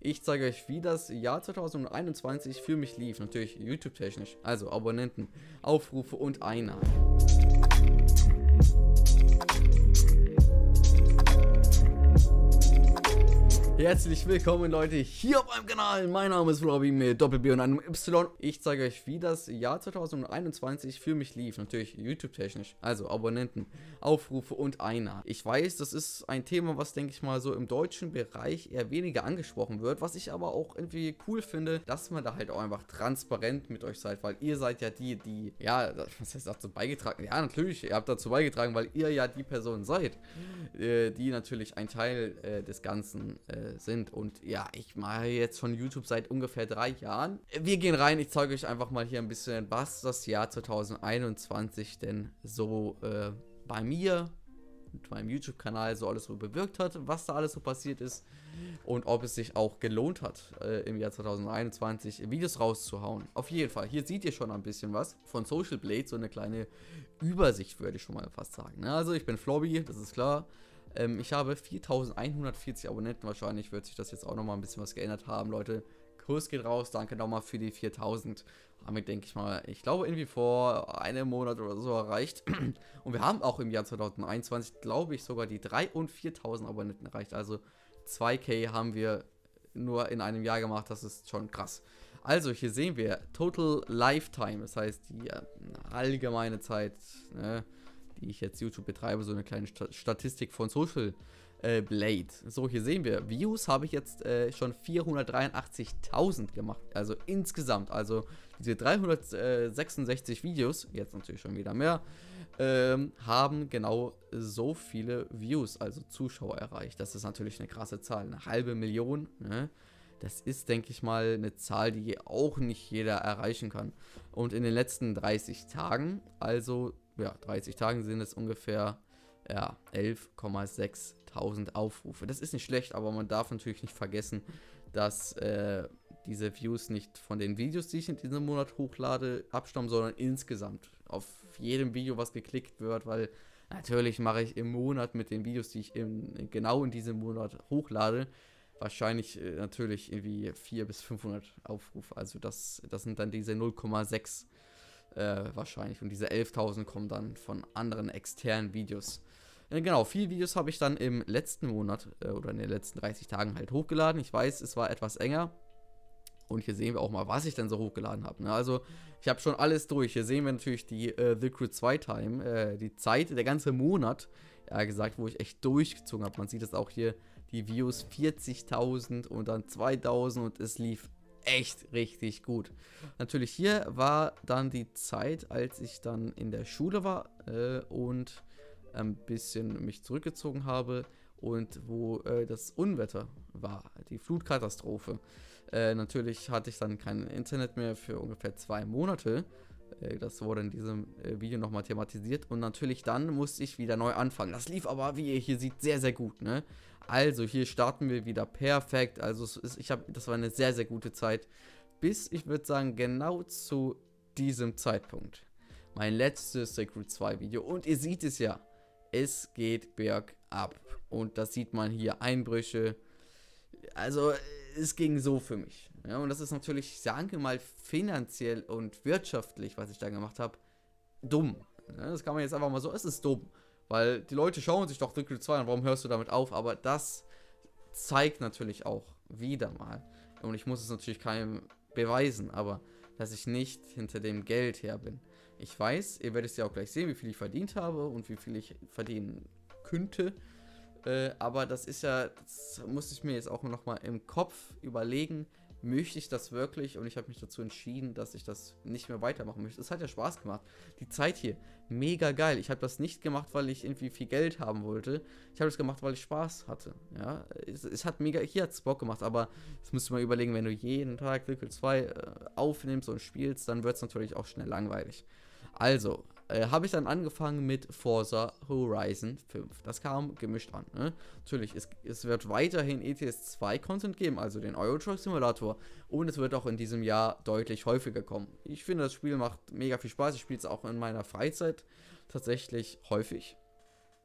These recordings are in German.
Ich zeige euch, wie das Jahr 2021 für mich lief, natürlich YouTube-technisch, also Abonnenten, Aufrufe und Einnahmen. Herzlich willkommen Leute, hier auf meinem Kanal. Mein Name ist Flobi mit Doppel-B und einem Y. Ich zeige euch, wie das Jahr 2021 für mich lief, natürlich YouTube-technisch, also Abonnenten, Aufrufe und Einnahmen. Ich weiß, das ist ein Thema, was, denke ich mal, so im deutschen Bereich eher weniger angesprochen wird, was ich aber auch irgendwie cool finde, dass man da halt auch einfach transparent mit euch seid, weil ihr seid ja die, ja, was heißt dazu beigetragen? Ja, natürlich, ihr habt dazu beigetragen, weil ihr ja die Person seid, die natürlich ein Teil des Ganzen sind. Und ja, ich mache jetzt schon YouTube seit ungefähr 3 Jahren. Wir gehen rein, ich zeige euch einfach mal hier ein bisschen, was das Jahr 2021 denn so bei mir und meinem YouTube-Kanal so alles so bewirkt hat, was da alles so passiert ist und ob es sich auch gelohnt hat, im Jahr 2021 Videos rauszuhauen. Auf jeden Fall, hier seht ihr schon ein bisschen was von Social Blade, so eine kleine Übersicht, würde ich schon mal fast sagen. Also ich bin Flobi, das ist klar. Ich habe 4140 Abonnenten, wahrscheinlich wird sich das jetzt auch nochmal ein bisschen was geändert haben, Leute. Kurs geht raus, danke nochmal für die 4000. Damit denke ich mal, ich glaube irgendwie vor einem Monat oder so erreicht. Und wir haben auch im Jahr 2021, glaube ich, sogar die 3.000 und 4.000 Abonnenten erreicht. Also 2K haben wir nur in einem Jahr gemacht, das ist schon krass. Also hier sehen wir Total Lifetime, das heißt die allgemeine Zeit, ne, die ich jetzt YouTube betreibe, so eine kleine Statistik von Social Blade. So, hier sehen wir, Views habe ich jetzt schon 483.000 gemacht, also insgesamt, also diese 366 Videos, jetzt natürlich schon wieder mehr, haben genau so viele Views, also Zuschauer erreicht. Das ist natürlich eine krasse Zahl, eine halbe Million, ne? Das ist, denke ich mal, eine Zahl, die auch nicht jeder erreichen kann. Und in den letzten 30 Tagen, also ja, 30 Tagen sind es ungefähr, ja, 11.600 Aufrufe. Das ist nicht schlecht, aber man darf natürlich nicht vergessen, dass diese Views nicht von den Videos, die ich in diesem Monat hochlade, abstammen, sondern insgesamt auf jedem Video, was geklickt wird, weil natürlich mache ich im Monat mit den Videos, die ich genau in diesem Monat hochlade, wahrscheinlich natürlich irgendwie 400 bis 500 Aufrufe. Also das sind dann diese 0,6 wahrscheinlich. Und diese 11.000 kommen dann von anderen externen Videos. Genau, 4 Videos habe ich dann im letzten Monat oder in den letzten 30 Tagen halt hochgeladen. Ich weiß, es war etwas enger. Und hier sehen wir auch mal, was ich dann so hochgeladen habe. Ne? Also ich habe schon alles durch. Hier sehen wir natürlich die The Crew 2 Time, die Zeit, der ganze Monat, ja gesagt, wo ich echt durchgezogen habe. Man sieht es auch hier, die Views 40.000 und dann 2.000 und es lief echt richtig gut. Natürlich hier war dann die Zeit, als ich dann in der Schule war und ein bisschen mich zurückgezogen habe und wo das Unwetter war, die Flutkatastrophe. Natürlich hatte ich dann kein Internet mehr für ungefähr 2 Monate. Das wurde in diesem Video nochmal thematisiert. Und natürlich dann musste ich wieder neu anfangen. Das lief aber, wie ihr hier seht, sehr, sehr gut, ne? Also hier starten wir wieder perfekt. Also das war eine sehr, sehr gute Zeit. Bis, ich würde sagen, genau zu diesem Zeitpunkt. Mein letztes Sacred 2 Video. Und ihr seht es ja. Es geht bergab. Und das sieht man hier. Einbrüche. Also es ging so für mich. Ja, und das ist natürlich, sagen wir mal, finanziell und wirtschaftlich, was ich da gemacht habe, dumm. Ja, das kann man jetzt einfach mal so, es ist dumm. Weil die Leute schauen sich doch The Crew 2 an, warum hörst du damit auf? Aber das zeigt natürlich auch wieder mal, und ich muss es natürlich keinem beweisen, aber dass ich nicht hinter dem Geld her bin. Ich weiß, ihr werdet es ja auch gleich sehen, wie viel ich verdient habe und wie viel ich verdienen könnte. Aber das ist ja, das musste ich mir jetzt auch noch mal im Kopf überlegen, möchte ich das wirklich? Und ich habe mich dazu entschieden, dass ich das nicht mehr weitermachen möchte. Es hat ja Spaß gemacht. Die Zeit hier, mega geil. Ich habe das nicht gemacht, weil ich irgendwie viel Geld haben wollte. Ich habe das gemacht, weil ich Spaß hatte. Ja, es hat mega, hier hat es Bock gemacht, aber das müsst ihr mal überlegen, wenn du jeden Tag The Crew 2 aufnimmst und spielst, dann wird es natürlich auch schnell langweilig. Also, habe ich dann angefangen mit Forza Horizon 5. Das kam gemischt an. Ne? Natürlich, es wird weiterhin ETS 2 Content geben, also den Euro Truck Simulator. Und es wird auch in diesem Jahr deutlich häufiger kommen. Ich finde, das Spiel macht mega viel Spaß. Ich spiele es auch in meiner Freizeit tatsächlich häufig.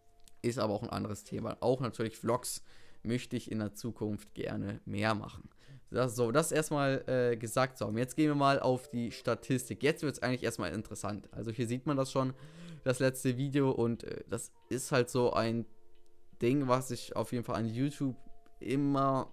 Ist aber auch ein anderes Thema. Auch natürlich Vlogs möchte ich in der Zukunft gerne mehr machen. Das erstmal gesagt zu haben. Jetzt gehen wir mal auf die Statistik. Jetzt wird es eigentlich erstmal interessant. Also hier sieht man das schon, das letzte Video. Und das ist halt so ein Ding, was ich auf jeden Fall an YouTube immer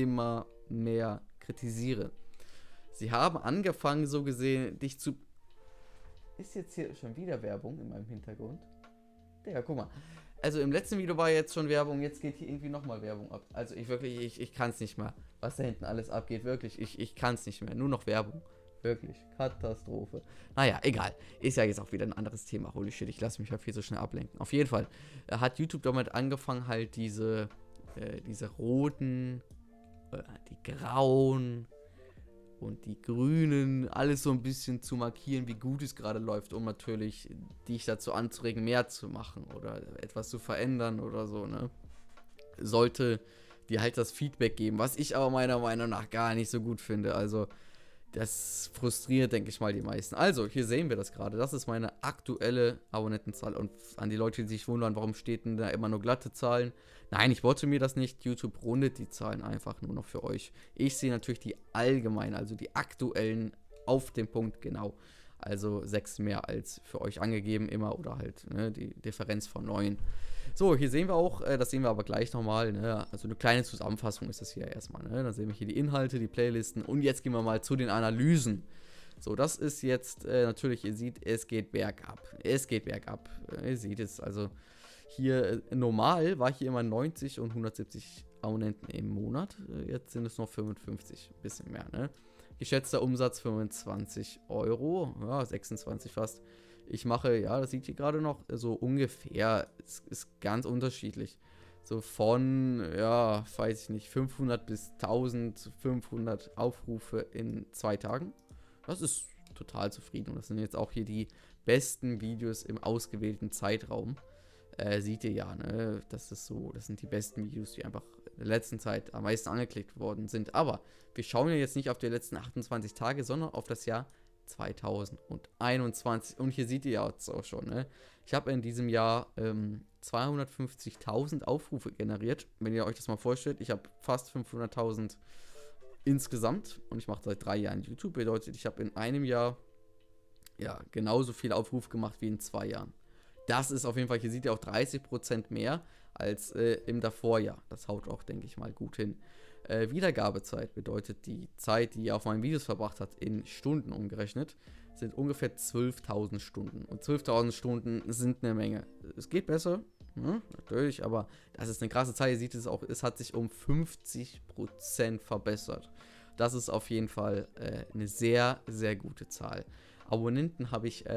mehr kritisiere. Sie haben angefangen, so gesehen, dich zu... Ist jetzt hier schon wieder Werbung in meinem Hintergrund? Digga, guck mal. Also im letzten Video war jetzt schon Werbung, jetzt geht hier irgendwie nochmal Werbung ab. Also ich kann es nicht mehr. Was da hinten alles abgeht, wirklich, ich kann es nicht mehr. Nur noch Werbung. Wirklich, Katastrophe. Naja, egal. Ist ja jetzt auch wieder ein anderes Thema. Holy shit, ich lasse mich ja viel so schnell ablenken. Auf jeden Fall hat YouTube damit angefangen, halt diese roten, die grauen und die grünen, alles so ein bisschen zu markieren, wie gut es gerade läuft, um natürlich dich dazu anzuregen, mehr zu machen oder etwas zu verändern oder so, ne? Sollte dir halt das Feedback geben, was ich aber meiner Meinung nach gar nicht so gut finde. Also das frustriert, denke ich mal, die meisten. Also, hier sehen wir das gerade. Das ist meine aktuelle Abonnentenzahl. Und an die Leute, die sich wundern, warum steht denn da immer nur glatte Zahlen? Nein, ich wollte mir das nicht. YouTube rundet die Zahlen einfach nur noch für euch. Ich sehe natürlich die allgemeinen, also die aktuellen auf den Punkt genau. Also 6 mehr als für euch angegeben immer oder halt ne, die Differenz von 9. So, hier sehen wir auch, das sehen wir aber gleich nochmal, ne? Also eine kleine Zusammenfassung ist das hier erstmal. Ne? Dann sehen wir hier die Inhalte, die Playlisten und jetzt gehen wir mal zu den Analysen. So, das ist jetzt natürlich, ihr seht, es geht bergab. Es geht bergab. Ihr seht es, also hier normal war hier immer 90 und 170 Abonnenten im Monat. Jetzt sind es noch 55, ein bisschen mehr, ne? Geschätzter Umsatz 25 Euro, ja, 26 fast. Ich mache, ja, das sieht ihr gerade noch, so ungefähr, es ist ganz unterschiedlich. So von, ja, weiß ich nicht, 500 bis 1500 Aufrufe in 2 Tagen. Das ist total zufrieden. Und das sind jetzt auch hier die besten Videos im ausgewählten Zeitraum. Seht ihr ja, ne? Das ist so, das sind die besten Videos, die einfach in der letzten Zeit am meisten angeklickt worden sind. Aber wir schauen ja jetzt nicht auf die letzten 28 Tage, sondern auf das Jahr 2021. Und hier seht ihr ja jetzt auch schon, ne? Ich habe in diesem Jahr 250.000 Aufrufe generiert. Wenn ihr euch das mal vorstellt, ich habe fast 500.000 insgesamt und ich mache seit 3 Jahren YouTube. Bedeutet, ich habe in einem Jahr ja genauso viel Aufruf gemacht wie in 2 Jahren. Das ist auf jeden Fall, hier seht ihr auch 30% mehr als im Davorjahr. Das haut auch, denke ich mal, gut hin. Wiedergabezeit bedeutet die Zeit, die ihr auf meinen Videos verbracht habt, in Stunden umgerechnet, sind ungefähr 12.000 Stunden. Und 12.000 Stunden sind eine Menge. Es geht besser, ne? Natürlich, aber das ist eine krasse Zahl. Ihr seht es auch, es hat sich um 50% verbessert. Das ist auf jeden Fall eine sehr, sehr gute Zahl. Abonnenten habe ich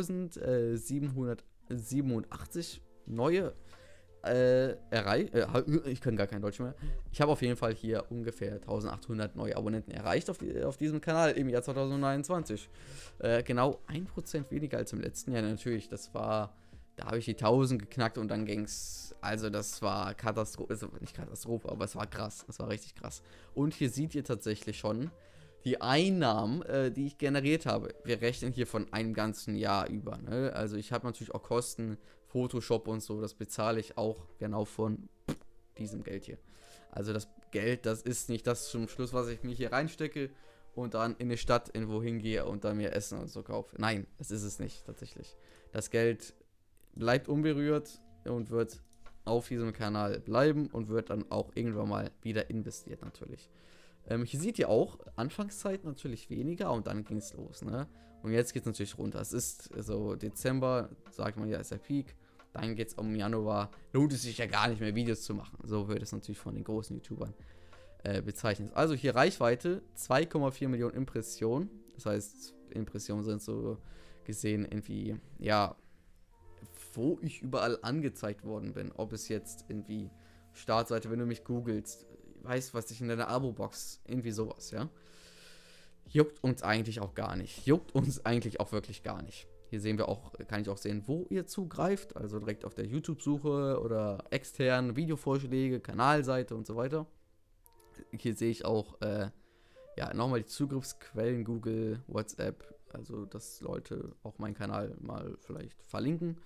1787 neue erreicht. Ich kann gar kein Deutsch mehr. Ich habe auf jeden Fall hier ungefähr 1800 neue Abonnenten erreicht auf diesem Kanal im Jahr 2029. Genau 1% weniger als im letzten Jahr. Natürlich, das war, da habe ich die 1000 geknackt und dann ging es, also das war Katastrophe, also nicht Katastrophe, aber es war krass, das war richtig krass. Und hier seht ihr tatsächlich schon die Einnahmen, die ich generiert habe. Wir rechnen hier von einem ganzen Jahr über, ne? Also ich habe natürlich auch Kosten, Photoshop und so, das bezahle ich auch genau von diesem Geld hier. Also das Geld, das ist nicht das zum Schluss, was ich mir hier reinstecke und dann in eine Stadt irgendwo hingehe und dann mir Essen und so kaufe. Nein, das ist es nicht tatsächlich. Das Geld bleibt unberührt und wird auf diesem Kanal bleiben und wird dann auch irgendwann mal wieder investiert natürlich. Hier seht ihr auch, Anfangszeit natürlich weniger und dann ging es los, ne? Und jetzt geht es natürlich runter. Es ist so Dezember, sagt man ja, ist der Peak. Dann geht es um Januar. Lohnt es sich ja gar nicht mehr, Videos zu machen. So wird es natürlich von den großen YouTubern bezeichnet. Also hier Reichweite, 2,4 Millionen Impressionen. Das heißt, Impressionen sind so gesehen irgendwie, ja, wo ich überall angezeigt worden bin. Ob es jetzt irgendwie Startseite, wenn du mich googelst, weißt, was ich in deiner Abo-Box, irgendwie sowas, ja. Juckt uns eigentlich auch gar nicht. Juckt uns eigentlich auch wirklich gar nicht. Hier sehen wir auch, kann ich auch sehen, wo ihr zugreift. Also direkt auf der YouTube-Suche oder extern Videovorschläge, Kanalseite und so weiter. Hier sehe ich auch, ja, nochmal die Zugriffsquellen, Google, WhatsApp. Also, dass Leute auch meinen Kanal mal vielleicht verlinken.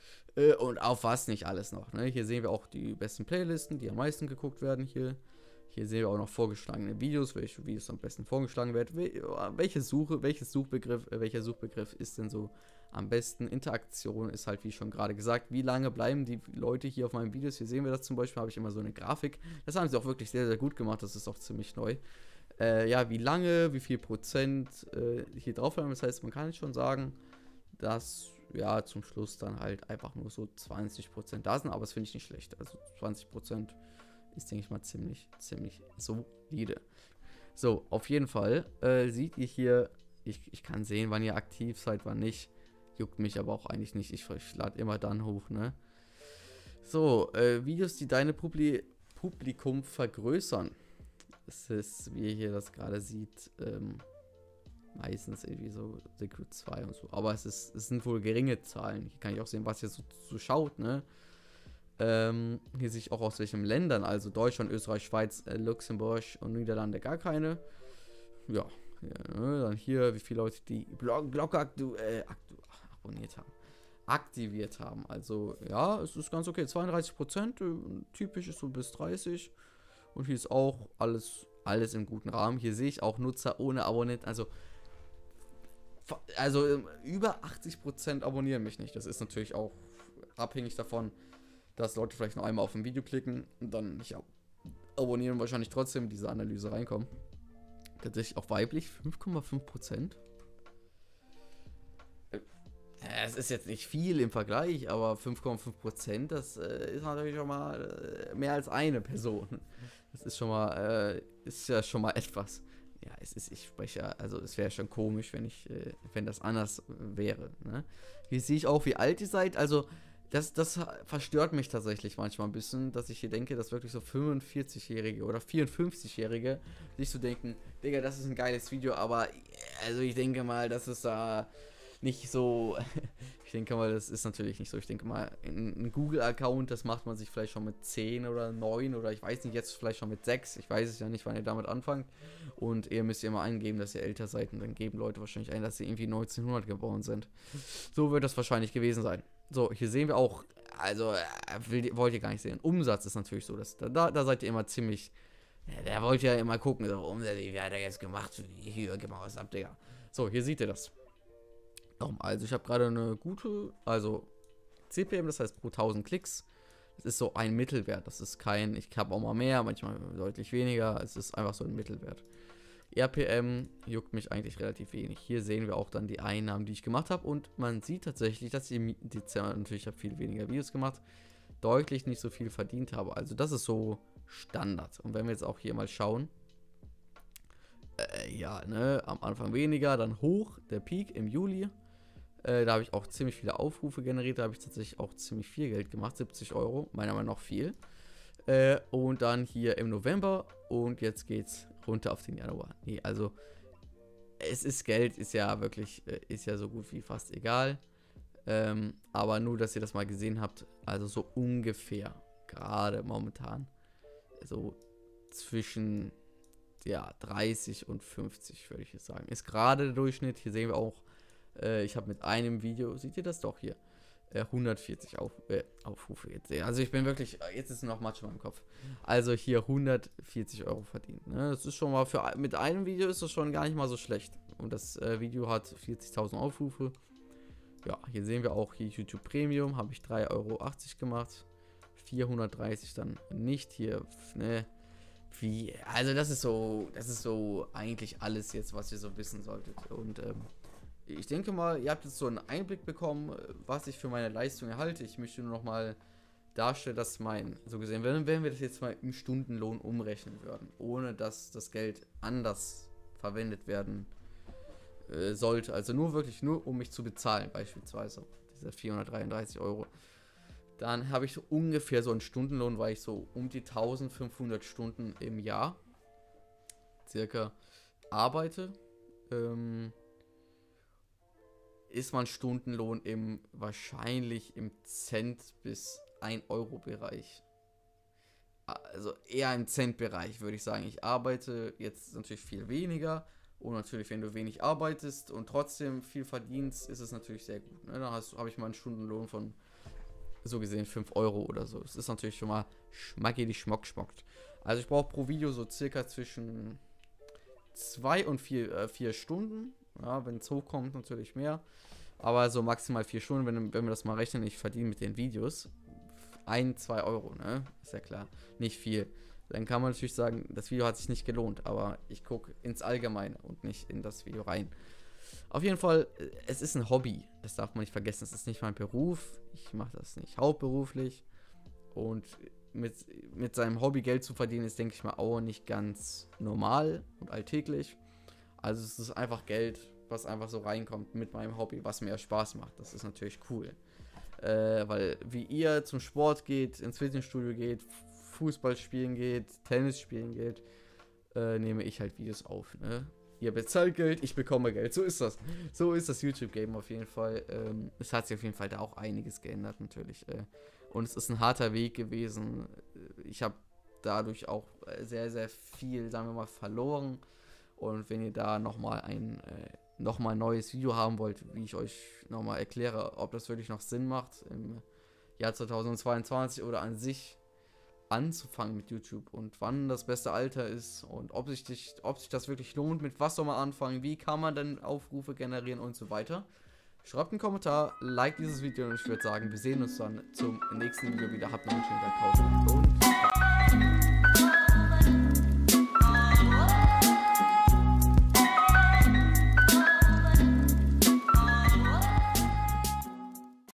Und auf was nicht alles noch, ne? Hier sehen wir auch die besten Playlisten, die am meisten geguckt werden hier. Hier sehen wir auch noch vorgeschlagene Videos, welche Videos am besten vorgeschlagen werden. Welcher Suchbegriff ist denn so am besten? Interaktion ist halt, wie schon gerade gesagt, wie lange bleiben die Leute hier auf meinen Videos. Hier sehen wir das zum Beispiel, habe ich immer so eine Grafik. Das haben sie auch wirklich sehr, sehr gut gemacht, das ist auch ziemlich neu. Ja, wie lange, wie viel Prozent hier drauf bleiben. Das heißt, man kann schon sagen, dass ja zum Schluss dann halt einfach nur so 20% da sind, aber das finde ich nicht schlecht. Also 20% ist, denke ich mal, ziemlich solide. So, auf jeden Fall seht ihr hier, ich kann sehen, wann ihr aktiv seid, wann nicht. Juckt mich aber auch eigentlich nicht. Ich lade immer dann hoch, ne? So, Videos, die deine Publikum vergrößern. Das ist, wie ihr hier das gerade sieht, meistens irgendwie so Secret 2 und so. Aber es sind wohl geringe Zahlen. Hier kann ich auch sehen, was ihr so schaut, ne? Hier sehe ich auch aus welchen Ländern, also Deutschland, Österreich, Schweiz, Luxemburg und Niederlande gar keine. Ja, ne? Dann hier, wie viele Leute die Glocke aktiviert haben. Also ja, es ist ganz okay. 32%, typisch ist so bis 30%. Und hier ist auch alles im guten Rahmen. Hier sehe ich auch Nutzer ohne Abonnenten. Also über 80% abonnieren mich nicht. Das ist natürlich auch abhängig davon, dass Leute vielleicht noch einmal auf ein Video klicken und dann nicht abonnieren und wahrscheinlich trotzdem in diese Analyse reinkommen. Tatsächlich auch weiblich, 5,5%. Es ist jetzt nicht viel im Vergleich, aber 5,5%, das ist natürlich schon mal mehr als eine Person. Das ist schon mal, ist ja schon mal etwas. Ja, ich spreche, also es wäre schon komisch, wenn das anders wäre. Ne? Hier sehe ich auch, wie alt ihr seid. Also das verstört mich tatsächlich manchmal ein bisschen, dass ich hier denke, dass wirklich so 45-Jährige oder 54-Jährige sich so denken, Digga, das ist ein geiles Video, aber also ich denke mal, das ist da nicht so, ich denke mal, das ist natürlich nicht so. Ich denke mal, ein Google-Account, das macht man sich vielleicht schon mit 10 oder 9 oder ich weiß nicht, jetzt vielleicht schon mit 6. Ich weiß es ja nicht, wann ihr damit anfangt. Und ihr müsst ja mal eingeben, dass ihr älter seid und dann geben Leute wahrscheinlich ein, dass sie irgendwie 1900 geboren sind. So wird das wahrscheinlich gewesen sein. So, hier sehen wir auch, also, wollt ihr gar nicht sehen. Umsatz ist natürlich so, dass da seid ihr immer ziemlich, da wollt ihr ja immer gucken, so, Umsatz, wie hat er jetzt gemacht? Hier, gib mal was ab, Digga. So, hier seht ihr das. Also ich habe gerade eine gute, also CPM, das heißt pro 1000 Klicks. Das ist so ein Mittelwert. Das ist kein, ich habe auch mal mehr, manchmal deutlich weniger. Es ist einfach so ein Mittelwert. RPM juckt mich eigentlich relativ wenig. Hier sehen wir auch dann die Einnahmen, die ich gemacht habe. Und man sieht tatsächlich, dass ich natürlich habe viel weniger Videos gemacht, deutlich nicht so viel verdient habe. Also das ist so Standard. Und wenn wir jetzt auch hier mal schauen, ja, ne, am Anfang weniger, dann hoch, der Peak im Juli. Da habe ich auch ziemlich viele Aufrufe generiert. Da habe ich tatsächlich auch ziemlich viel Geld gemacht. 70 Euro, meiner Meinung nach viel. Und dann hier im November. Und jetzt geht's runter auf den Januar. Nee, also es ist Geld, ist ja wirklich, ist ja so gut wie fast egal. Aber nur, dass ihr das mal gesehen habt. Also so ungefähr, gerade momentan, so zwischen, ja, 30 und 50 würde ich jetzt sagen. Ist gerade der Durchschnitt. Hier sehen wir auch, ich habe mit einem Video, seht ihr das doch hier, 140 Aufrufe jetzt. Also ich bin wirklich, jetzt ist noch Matsch in meinem Kopf. Also hier 140 Euro verdient. Ne? Das ist schon mal, mit einem Video ist das schon gar nicht mal so schlecht. Und das Video hat 40.000 Aufrufe. Ja, hier sehen wir auch hier YouTube Premium, habe ich 3,80 Euro gemacht. 430 dann nicht hier, ne? Also das ist so eigentlich alles jetzt, was ihr so wissen solltet. Und ich denke mal, ihr habt jetzt so einen Einblick bekommen, was ich für meine Leistung erhalte. Ich möchte nur noch mal darstellen, dass so gesehen, wenn wir das jetzt mal im Stundenlohn umrechnen würden, ohne dass das Geld anders verwendet werden sollte, also wirklich nur um mich zu bezahlen, beispielsweise, diese 433 Euro, dann habe ich so ungefähr so einen Stundenlohn, weil ich so um die 1500 Stunden im Jahr circa arbeite. Ist mein Stundenlohn wahrscheinlich im Cent bis 1 Euro Bereich. Also eher im Cent-Bereich, würde ich sagen. Ich arbeite jetzt natürlich viel weniger. Und natürlich, wenn du wenig arbeitest und trotzdem viel verdienst, ist es natürlich sehr gut. Ne? Dann habe ich mal einen Stundenlohn von so gesehen 5 Euro oder so. Das ist natürlich schon mal schmacki, die schmockt. Also ich brauche pro Video so circa zwischen 2 und 4 Stunden. Ja, wenn es hochkommt, natürlich mehr. Aber so maximal 4 Stunden, wenn wir das mal rechnen, ich verdiene mit den Videos 1, 2 Euro, ne? Ist ja klar. Nicht viel. Dann kann man natürlich sagen, das Video hat sich nicht gelohnt, aber ich gucke ins Allgemeine und nicht in das Video rein. Auf jeden Fall, es ist ein Hobby. Das darf man nicht vergessen. Es ist nicht mein Beruf. Ich mache das nicht hauptberuflich. Und mit seinem Hobby Geld zu verdienen, ist, denke ich mal, auch nicht ganz normal und alltäglich. Also es ist einfach Geld, was einfach so reinkommt mit meinem Hobby, was mir Spaß macht. Das ist natürlich cool. Weil wie ihr zum Sport geht, ins Fitnessstudio geht, Fußball spielen geht, Tennis spielen geht, nehme ich halt Videos auf, ne? Ihr bezahlt Geld, ich bekomme Geld. So ist das. So ist das YouTube-Game auf jeden Fall. Es hat sich auf jeden Fall da auch einiges geändert, natürlich. Und es ist ein harter Weg gewesen. Ich habe dadurch auch sehr, sehr viel, sagen wir mal, verloren. Und wenn ihr da nochmal ein neues Video haben wollt, wie ich euch nochmal erkläre, ob das wirklich noch Sinn macht, im Jahr 2022 oder an sich anzufangen mit YouTube und wann das beste Alter ist und ob sich das wirklich lohnt, mit was soll man anfangen, wie kann man denn Aufrufe generieren und so weiter. Schreibt einen Kommentar, like dieses Video und ich würde sagen, wir sehen uns dann zum nächsten Video wieder. Habt noch einen schönen Tag.